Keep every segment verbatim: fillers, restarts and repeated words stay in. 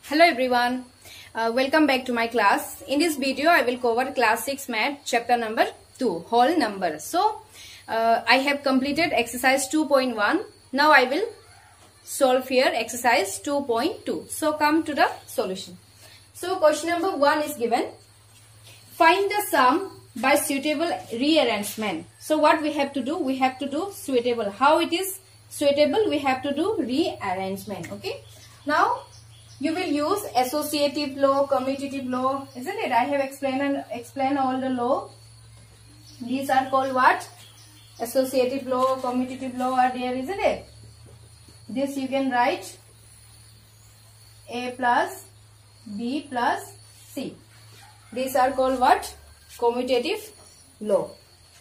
Hello everyone, uh, welcome back to my class. In this video I will cover class six math chapter number two, whole number. So uh, I have completed exercise two point one. Now I will solve here exercise two point two. So come to the solution. So question number one is given. Find the sum by suitable rearrangement. So what we have to do? We have to do suitable. How it is suitable? We have to do rearrangement. Okay. Now you will use associative law, commutative law, isn't it? I have explained and explained all the law. These are called what? Associative law, commutative law are there, isn't it? This you can write A plus B plus C. These are called what? Commutative law.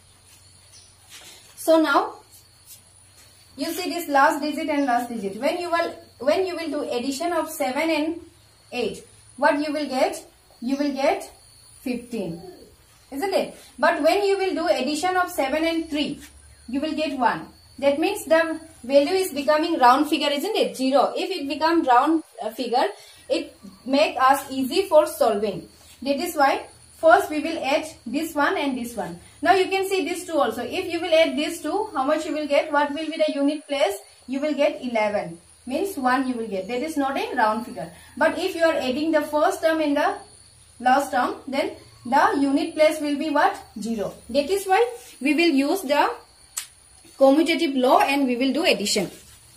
So now you see this last digit and last digit. When you will when you will do addition of seven and eight, what you will get? You will get fifteen, isn't it? But when you will do addition of seven and three, you will get one. That means the value is becoming round figure, isn't it? Zero. If it becomes round uh, figure, it make us easy for solving. That is why first we will add this one and this one. Now you can see this two also. If you will add these two, how much you will get? What will be the unit place? You will get eleven. Means one you will get. That is not a round figure. But if you are adding the first term and the last term, then the unit place will be what? Zero. That is why we will use the commutative law and we will do addition.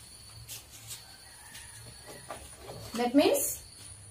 That means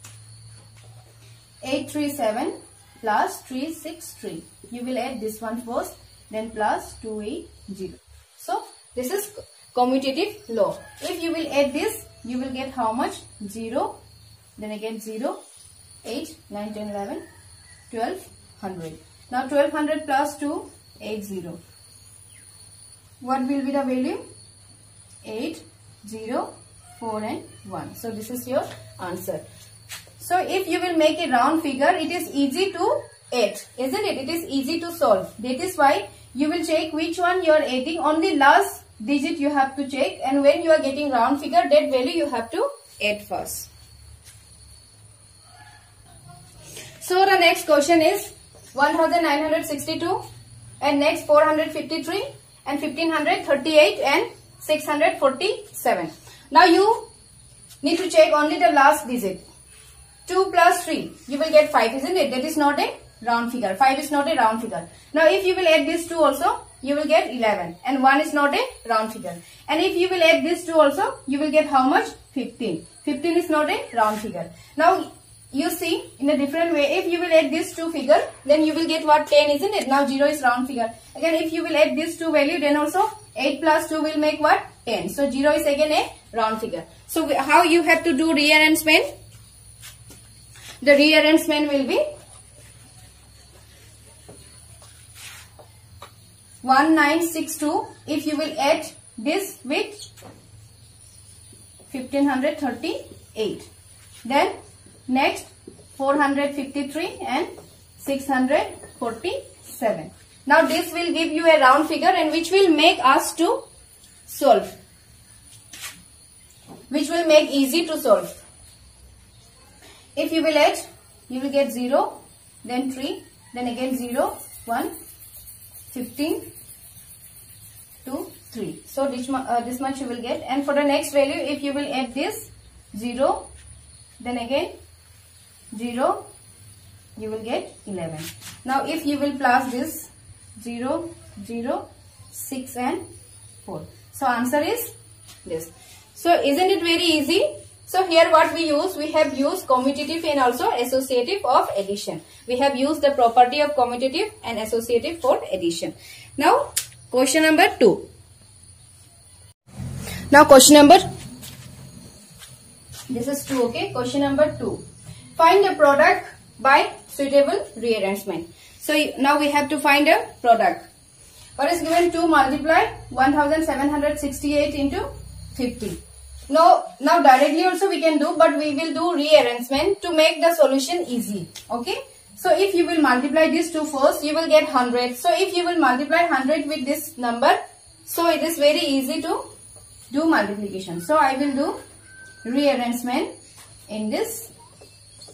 eight three seven plus three six three. You will add this one first, then plus two eight zero. So this is commutative law. If you will add this, you will get how much? zero, then again zero, eight, nine, ten, eleven, twelve hundred. Now twelve hundred plus two, eighty. What will be the value? eight, zero, four and one. So this is your answer. So if you will make a round figure, it is easy to add, isn't it? It is easy to solve. That is why you will check which one you are adding. Only last digit you have to check, and when you are getting round figure, that value you have to add first. So the next question is one thousand nine hundred sixty-two and next four hundred fifty-three and fifteen thirty-eight and six hundred forty-seven. Now you need to check only the last digit. two plus three, you will get five, isn't it? That is not a round figure. five is not a round figure. Now if you will add this two also, you will get eleven, and one is not a round figure. And if you will add this two also, you will get how much? fifteen. fifteen is not a round figure. Now you see in a different way, if you will add this two figure, then you will get what? ten, isn't it? Now zero is round figure. Again, if you will add this two value, then also eight plus two will make what? ten. So zero is again a round figure. So how you have to do rearrangement? The rearrangement will be one nine six two. If you will add this with fifteen thirty-eight, then next four hundred fifty-three and six hundred forty-seven. Now this will give you a round figure, and which will make us to solve, which will make easy to solve. If you will add, you will get zero, then three, then again zero, one, fifteen, two, three. So this, uh, this much you will get. And for the next value, if you will add this zero, then again zero, you will get eleven. Now if you will plus this zero, zero, six and four. So answer is this. So isn't it very easy? So here what we use, we have used commutative and also associative of addition. We have used the property of commutative and associative for addition. Now question number two. Now question number, this is two, okay. Question number two. Find a product by suitable rearrangement. So now we have to find a product. What is given? two multiply one thousand seven hundred sixty-eight into fifty. Now, now directly also we can do, but we will do rearrangement to make the solution easy. Okay. So if you will multiply these two first, you will get one hundred. So if you will multiply one hundred with this number, so it is very easy to do multiplication. So I will do rearrangement in this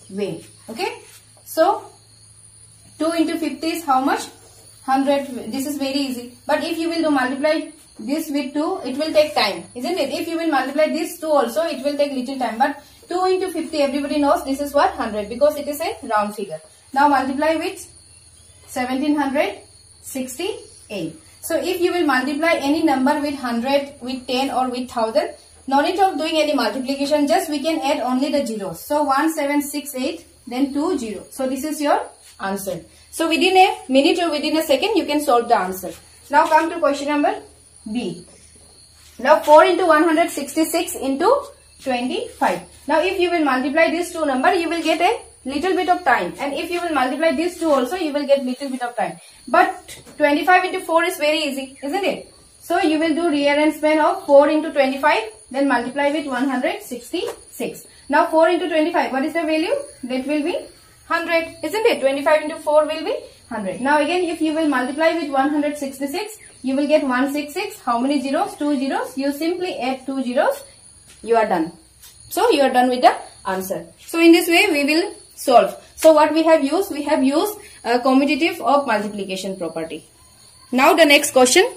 way. Okay. So two into fifty is how much? one hundred. This is very easy. But if you will do multiply this with two, it will take time, isn't it? If you will multiply this two also, it will take little time. But two into fifty, everybody knows this is what? one hundred, because it is a round figure. Now multiply with seventeen sixty-eight. So if you will multiply any number with one hundred, with ten or with one thousand, no need of doing any multiplication, just we can add only the zeros. So one seven six eight, then two zero. So this is your answer. So within a minute or within a second, you can solve the answer. Now come to question number B. Now four into one hundred sixty-six into twenty-five. Now if you will multiply these two numbers, you will get a little bit of time. And if you will multiply these two also, you will get little bit of time. But twenty-five into four is very easy, isn't it? So you will do rearrangement of four into twenty-five, then multiply with one hundred sixty-six. Now four into twenty-five, what is the value? That will be one hundred, isn't it? twenty-five into four will be one hundred. Now again, if you will multiply with one hundred sixty-six, you will get one hundred sixty-six. How many zeros? Two zeros. You simply add two zeros. You are done. So you are done with the answer. So in this way, we will solve. So what we have used? We have used a commutative of multiplication property. Now the next question.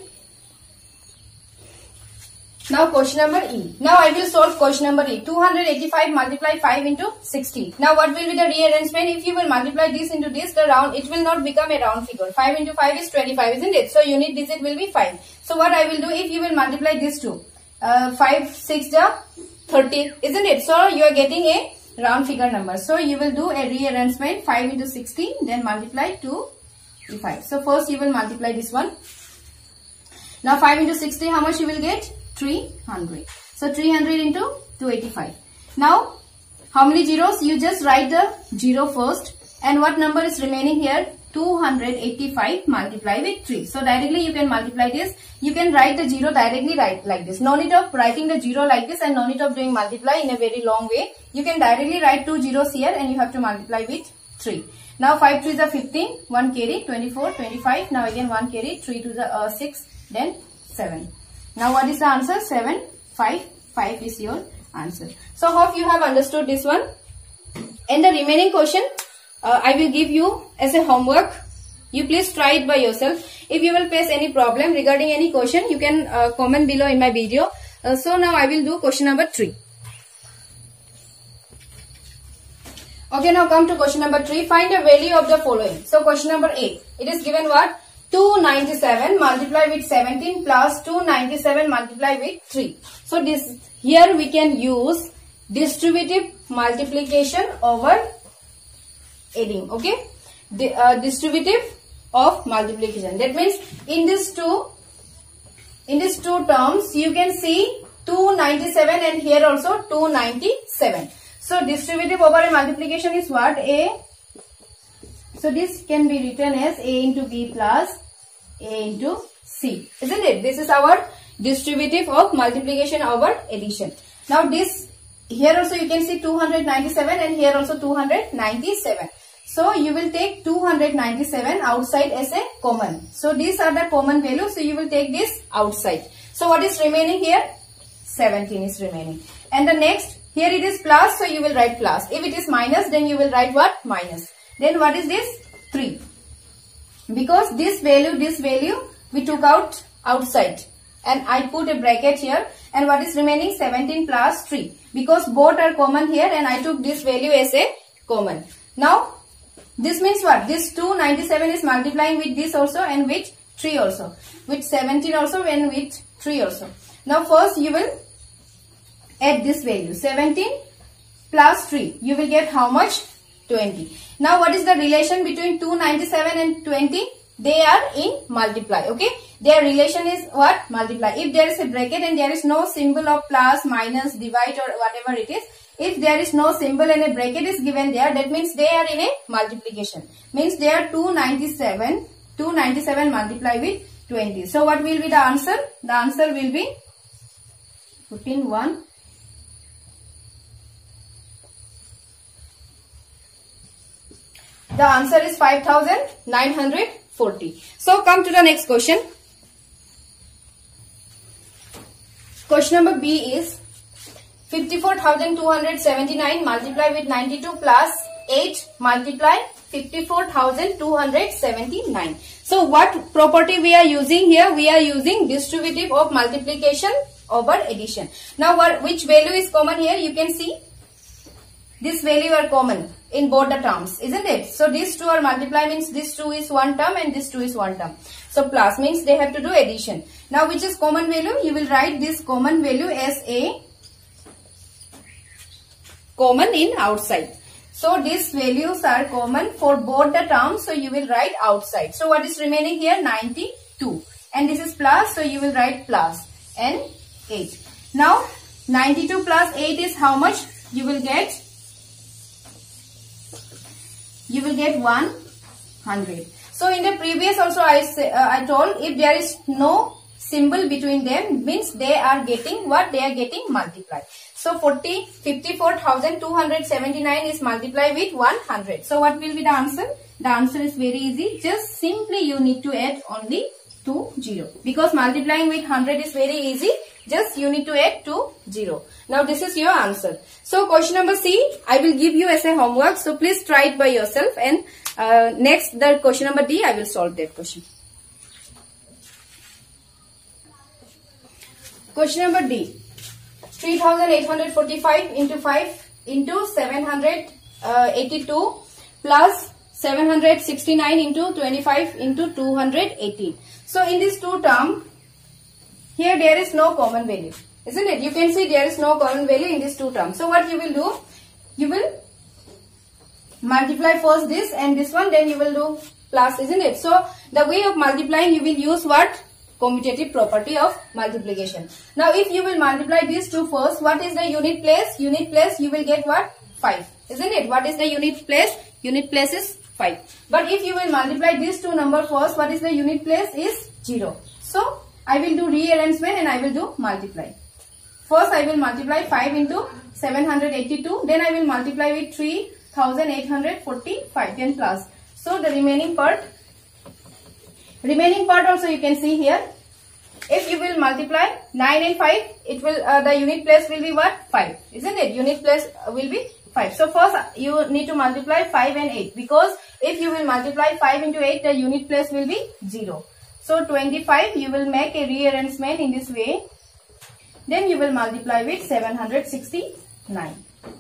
Now question number E. Now I will solve question number E. two hundred eighty-five multiply five into sixty. Now what will be the rearrangement? If you will multiply this into this, the round, it will not become a round figure. five into five is twenty-five, isn't it? So unit digit will be five. So what I will do, if you will multiply these two, uh, five, six, thirty, isn't it? So you are getting a round figure number. So you will do a rearrangement, five into sixty, then multiply two to five. So first you will multiply this one. Now five into sixty, how much you will get? three hundred. So three hundred into two hundred eighty-five. Now how many zeros? You just write the zero first. And what number is remaining here? two hundred eighty-five multiply with three. So directly you can multiply this. You can write the zero directly right like this. No need of writing the zero like this, and no need of doing multiply in a very long way. You can directly write two zeros here, and you have to multiply with three. Now five threes are fifteen, one carry, twenty-four, twenty-five. Now again one carry, three to the uh, six, then seven. Now what is the answer? seven, five, five is your answer. So hope you have understood this one. And the remaining question, uh, I will give you as a homework. You please try it by yourself. If you will face any problem regarding any question, you can uh, comment below in my video. Uh, so now I will do question number three. Okay, now come to question number three. Find the value of the following. So question number eight. It is given what? two hundred ninety-seven multiply with seventeen plus two hundred ninety-seven multiply with three. So this here we can use distributive multiplication over adding. Okay, the uh, distributive of multiplication. That means in these two, in these two terms, you can see two hundred ninety-seven and here also two hundred ninety-seven. So distributive over a multiplication is what? A. So this can be written as A into B plus A into C, isn't it? This is our distributive of multiplication over addition. Now this, here also you can see two hundred ninety-seven and here also two hundred ninety-seven. So you will take two hundred ninety-seven outside as a common. So these are the common values. So you will take this outside. So what is remaining here? seventeen is remaining. And the next, here it is plus. So you will write plus. If it is minus, then you will write what? Minus. Then what is this? three. Because this value, this value we took out outside. And I put a bracket here. And what is remaining? seventeen plus three. Because both are common here and I took this value as a common. Now, this means what? This two hundred ninety-seven is multiplying with this also and with three also. With seventeen also and with three also. Now first you will add this value. seventeen plus three. You will get how much? twenty. Now what is the relation between two hundred ninety-seven and twenty? They are in multiply. Okay. Their relation is what? Multiply. If there is a bracket and there is no symbol of plus, minus, divide or whatever it is. If there is no symbol and a bracket is given there, that means they are in a multiplication. Means they are two hundred ninety-seven. two hundred ninety-seven multiply with twenty. So what will be the answer? The answer will be putting one. The answer is five thousand nine hundred forty. So come to the next question. Question number B is fifty-four thousand two hundred seventy-nine multiply with ninety-two plus eight multiply fifty-four thousand two hundred seventy-nine. So what property we are using here? We are using distributive of multiplication over addition. Now what, which value is common here? You can see this value are common in both the terms, isn't it? So these two are multiply means this two is one term and this two is one term. So plus means they have to do addition. Now which is common value? You will write this common value as a common in outside. So these values are common for both the terms. So you will write outside. So what is remaining here? ninety-two. And this is plus. So you will write plus and eight. Now ninety-two plus eight is how much? You will get You will get one hundred. So in the previous also I say, uh, I told if there is no symbol between them means they are getting what? They are getting multiplied. So forty, fifty-four thousand two hundred seventy-nine is multiplied with one hundred. So what will be the answer? The answer is very easy. Just simply you need to add only two zero. Because multiplying with one hundred is very easy. Just you need to add two zero. Now this is your answer. So question number C, I will give you as a homework. So please try it by yourself. And uh, next the question number D, I will solve that question. Question number D. three thousand eight hundred forty-five into five into seven hundred eighty-two plus seven hundred sixty-nine into twenty-five into two hundred eighteen. So in these two terms, here there is no common value, isn't it? You can see there is no common value in these two terms. So what you will do? You will multiply first this and this one, then you will do plus, isn't it? So the way of multiplying, you will use what? Commutative property of multiplication. Now if you will multiply these two first, what is the unit place? Unit place you will get what? five, isn't it? What is the unit place? Unit place is five. But if you will multiply these two number first, what is the unit place? Is zero. So I will do rearrangement and I will do multiply. First I will multiply five into seven hundred eighty-two. Then I will multiply with three thousand eight hundred forty-five, then plus. So the remaining part, remaining part also you can see here. If you will multiply nine and five, it will uh, the unit place will be what? five, isn't it? Unit place will be five. So first you need to multiply five and eight, because if you will multiply five into eight, the unit place will be zero. So twenty-five, you will make a rearrangement in this way. Then you will multiply with seven hundred sixty-nine.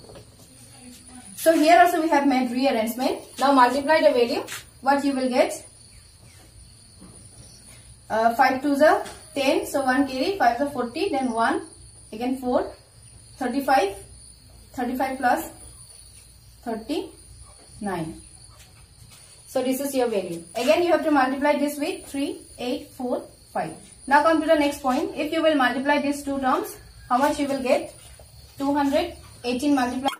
So here also we have made rearrangement. Now multiply the value. What you will get? Uh, five twos are ten. So one carry. five are forty. Then one. Again four. thirty-five. thirty-five plus thirty-nine. So this is your value. Again you have to multiply this with three, eight, four, five. Now come to the next point. If you will multiply these two terms, how much you will get? two hundred eighteen multiplied.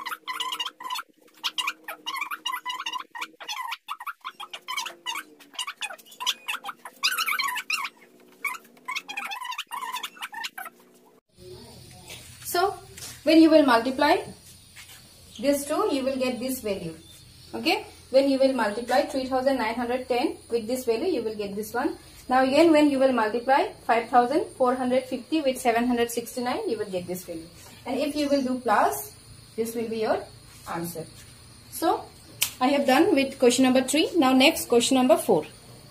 So when you will multiply these two, you will get this value. Okay. When you will multiply three thousand nine hundred ten with this value, you will get this one. Now again, when you will multiply five thousand four hundred fifty with seven hundred sixty-nine, you will get this value. And if you will do plus, this will be your answer. So I have done with question number three. Now next question number four.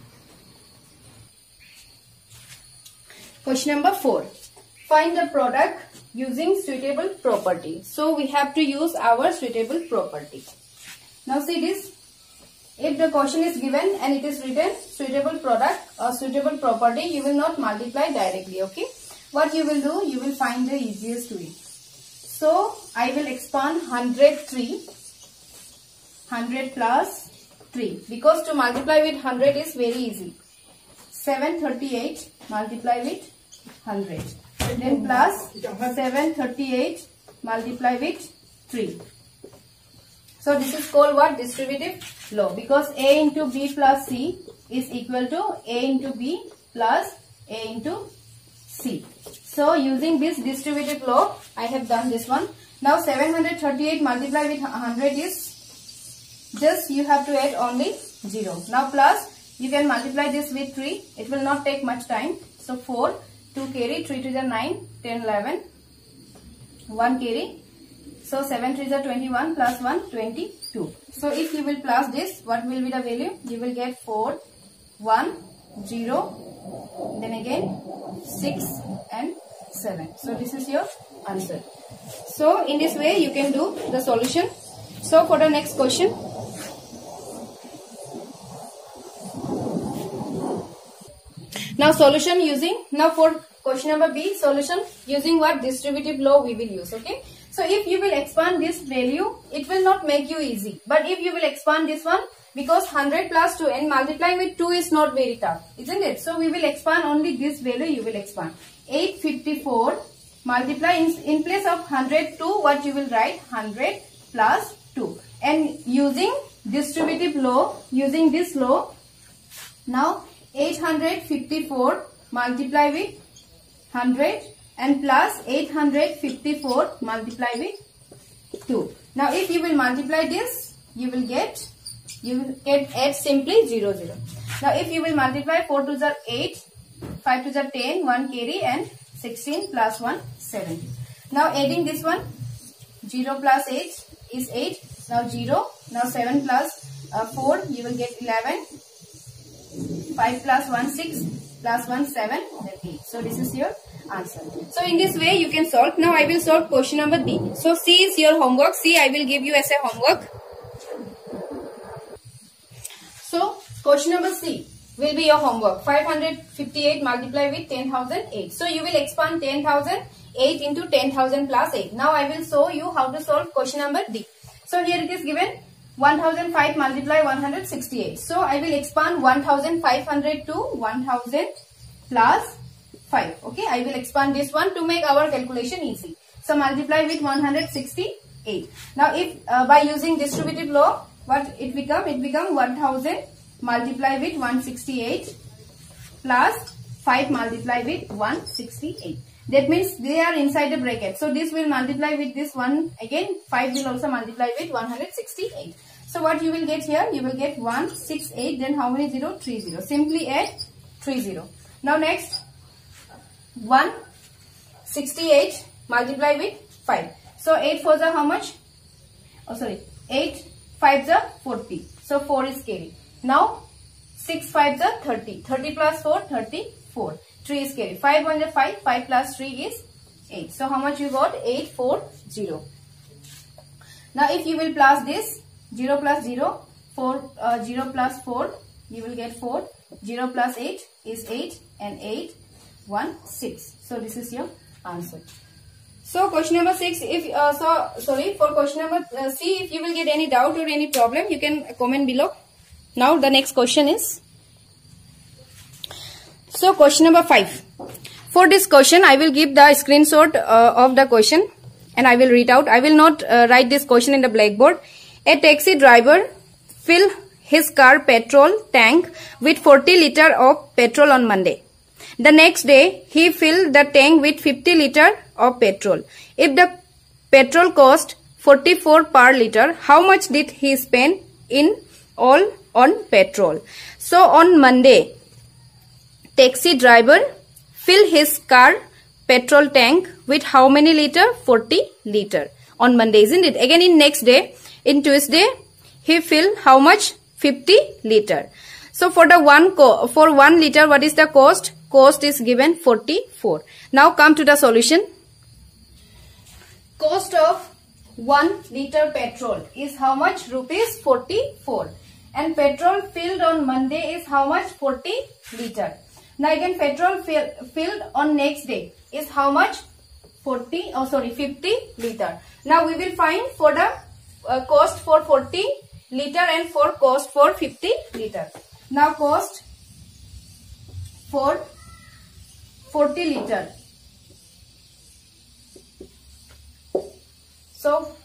Question number four. Find the product using suitable property. So we have to use our suitable property. Now see this. If the question is given and it is written suitable product or suitable property, you will not multiply directly, okay? What you will do, you will find the easiest way. So, I will expand one hundred three, one hundred plus three, because to multiply with one hundred is very easy. seven thirty-eight multiply with one hundred. Then plus seven thirty-eight multiply with three. So this is called what? Distributive law, because A into B plus C is equal to A into B plus A into C. So using this distributive law, I have done this one. Now seven hundred thirty-eight multiplied with one hundred is just you have to add only zero. Now plus you can multiply this with three. It will not take much time. So four, two carry, three to the nine, ten, eleven, one carry, So seven threes are twenty-one plus one, twenty-two. So if you will plus this, what will be the value? You will get four, one, zero, then again six and seven. So this is your answer. So in this way you can do the solution. So for the next question. Now solution using, now for question number B, solution using what? Distributive law we will use, okay. So if you will expand this value, it will not make you easy. But if you will expand this one, because one hundred plus two and multiplying with two is not very tough, isn't it? So we will expand only this value, you will expand. eight fifty-four multiply in, in place of one hundred two, what you will write? one hundred plus two. And using distributive law, using this law, now eight hundred fifty-four multiply with one hundred and plus eight hundred fifty-four multiply with two. Now if you will multiply this, you will get, you will get add simply zero, zero. Now if you will multiply four twos are eight, five twos are ten, one carry and sixteen plus one, seventeen. Now adding this one, zero plus eight is eight, now zero, now seven plus uh, four, you will get eleven, five plus one, six, plus one, seven, then eight. So this is your answer. So in this way you can solve. Now I will solve question number D. So C is your homework. C I will give you as a homework. So question number C will be your homework. five hundred fifty-eight multiply with ten thousand eight. So you will expand ten thousand eight into ten thousand plus eight. Now I will show you how to solve question number D. So here it is given one thousand five multiply one hundred sixty-eight. So I will expand one thousand five hundred to one thousand plus five. Okay, I will expand this one to make our calculation easy. So multiply with one hundred sixty-eight. Now if uh, by using distributive law, what it become? It become one thousand multiply with one hundred sixty-eight plus five multiply with one hundred sixty-eight. That means they are inside the bracket. So this will multiply with this one again. five will also multiply with one hundred sixty-eight. So what you will get here? You will get one hundred sixty-eight. Then how many zero? three zero. Simply add three zero. Now next, one hundred sixty-eight multiply with five. So eight fours are how much? Oh sorry, eight fives are forty. So four is carry. Now six fives are thirty. thirty plus four, thirty-four. three is carry. five one is five. five plus three is eight. So how much you got? eight forty. Now if you will plus this, zero plus zero, four, uh, zero plus four, you will get four. zero plus eight is eight and eight, one, six. So this is your answer. So question number six, if uh, so sorry for question number uh, C, if you will get any doubt or any problem, you can comment below. Now the next question is, so question number five. For this question, I will give the screenshot uh, of the question and I will read out. I will not uh, write this question in the blackboard. A taxi driver fill his car petrol tank with forty liter of petrol on Monday. The next day, he filled the tank with fifty liter of petrol. If the petrol cost forty-four per liter, how much did he spend in all on petrol? So on Monday, taxi driver fill his car petrol tank with how many liter? forty liter on Monday, isn't it? Again in next day, in Tuesday, he fill how much? fifty liter. So for the one co for one liter, what is the cost? Cost is given forty-four. Now come to the solution. Cost of one liter petrol is how much? Rupees forty-four. And petrol filled on Monday is how much? forty liter. Now again petrol fill, filled on next day is how much? forty, oh sorry, fifty liter. Now we will find for the uh, cost for forty liter and for cost for fifty liter. Now cost for forty liter. So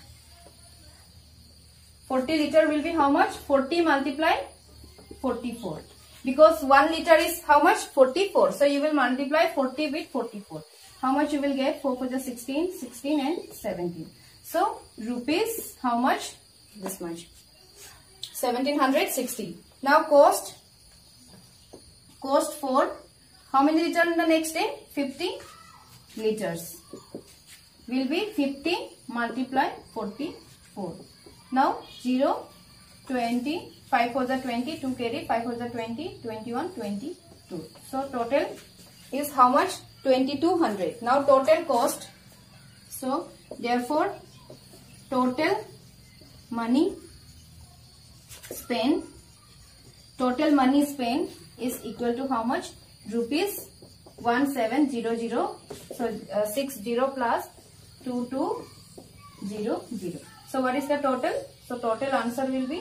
forty liter will be how much? forty multiply forty-four. Because one liter is how much? forty-four. So you will multiply forty with forty-four. How much you will get? four for the sixteen, sixteen and seventeen. So rupees how much? This much. seventeen sixty. Now cost. Cost for how many liter in the next day? fifty liters. will be fifty multiply forty-four. Now zero, twenty, five for the twenty, two carry, five for the twenty, twenty-one, twenty-two. So total is how much? twenty-two hundred. Now total cost. So therefore total money spent, total money spent is equal to how much? Rupees one seven zero zero. So uh, six zero plus two two zero zero. So what is the total? So total answer will be,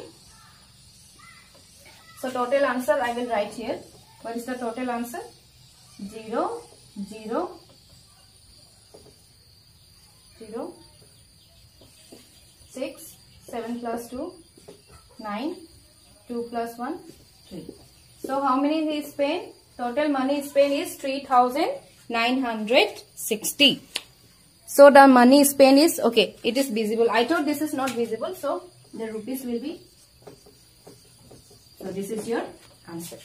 so total answer I will write here. What is the total answer? zero zero zero six, seven plus two, nine, two plus one, three. So how many is spent? Total money spent is three thousand nine hundred sixty. So the money spent is, okay, it is visible. I thought this is not visible, so the rupees will be, so this is your answer.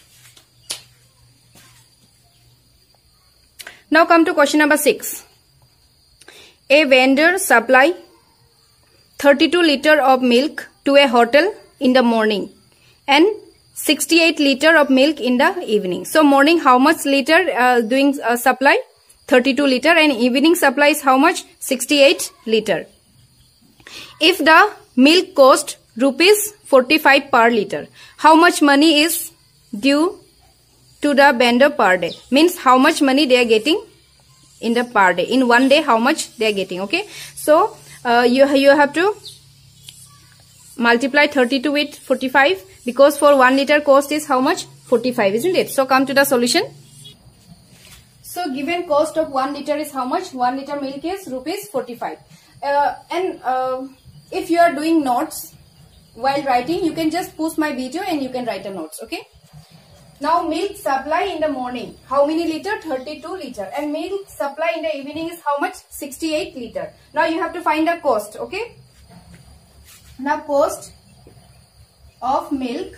Now come to question number six. A vendor supply thirty-two liter of milk to a hotel in the morning and sixty-eight liter of milk in the evening. So morning how much liter uh, doing uh, supply? thirty-two liter, and evening supply is how much? sixty-eight liter. If the milk cost rupees forty-five per liter, how much money is due to the vendor per day? Means how much money they are getting in the per day. In one day how much they are getting. Okay. So uh, you, you have to multiply thirty-two with forty-five, because for one liter cost is how much? forty-five, isn't it? So come to the solution. So given cost of one liter is how much? one liter milk is rupees forty-five. Uh, and uh, if you are doing notes while writing, you can just pause my video and you can write a notes. Okay. Now milk supply in the morning, how many liter? thirty-two liter. And milk supply in the evening is how much? sixty-eight liter. Now you have to find the cost. Okay. Now cost of milk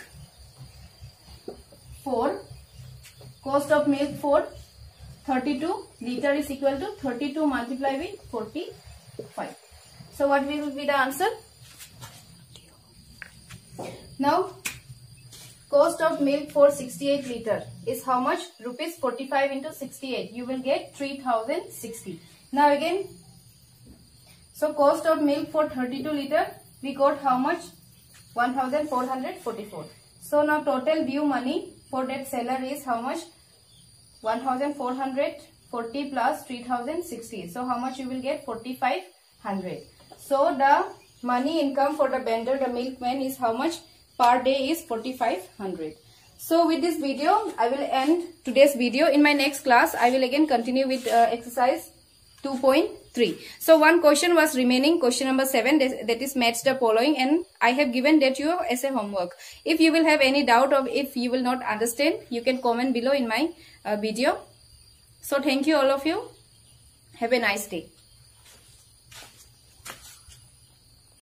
for, cost of milk for thirty-two liter is equal to thirty-two multiplied with forty-five. So what will be the answer? Now cost of milk for sixty-eight liter is how much? Rupees forty-five into sixty-eight. You will get three thousand sixty. Now again, so cost of milk for thirty-two liter, we got how much? one thousand four hundred forty-four. So now total due money for that seller is how much? one thousand four hundred forty plus three thousand sixty. So how much you will get? forty-five hundred. So the money income for the vendor, the milkman, is how much? Per day is forty-five hundred. So with this video, I will end today's video. In my next class, I will again continue with uh, exercise two point three. So one question was remaining, question number seven, that is match the following, and I have given that you as a homework. If you will have any doubt or if you will not understand, you can comment below in my uh, video. So thank you all of you. Have a nice day.